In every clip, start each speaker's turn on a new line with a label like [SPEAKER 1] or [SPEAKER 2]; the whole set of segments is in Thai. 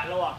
[SPEAKER 1] แล้วอ่ะ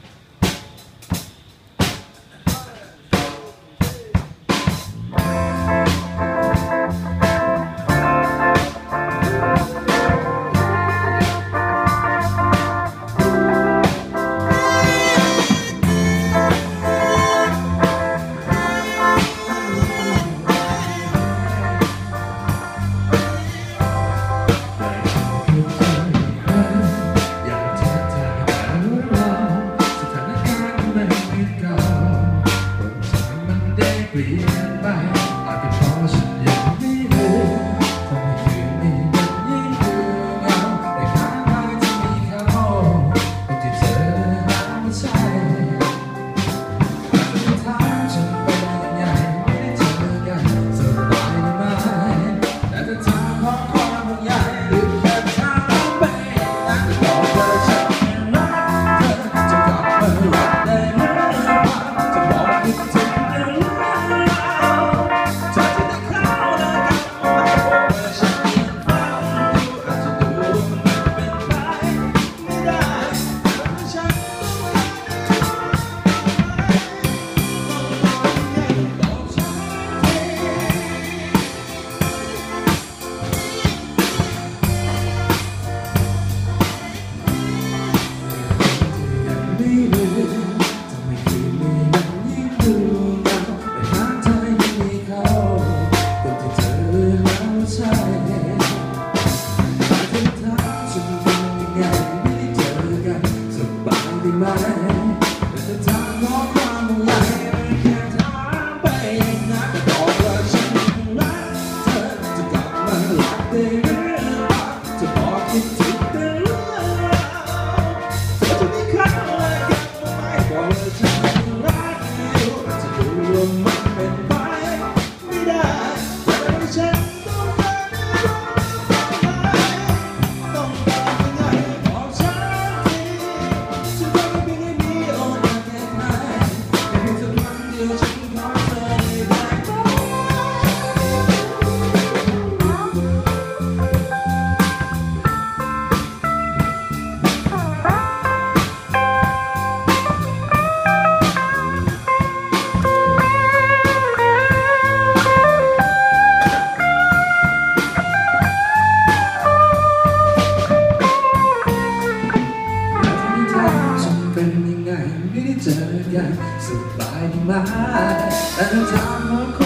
[SPEAKER 2] เปลี่ยนไปอาจเป็นเพราะฉันยังไม่รู้ทำให้คืนนี้มันยิ่งดูเหงาแต่ข้างในจะมีเขาคนที่เธอหาไม่ใช่แต่ถามฉันเป็นยังไงไม่ได้เจอกันสบายดีไหมแต่ถ้าถามเพราะความห่วงใยหรือแค่ถามไปนั่นก็บอกว่าฉันรักเธอจะกลับมารักได้หรือเปล่าจะบอกคิดถึงเป็นยังไงไม่ได้เจอกันสบายดีไหมแต่ถ้าถามว่า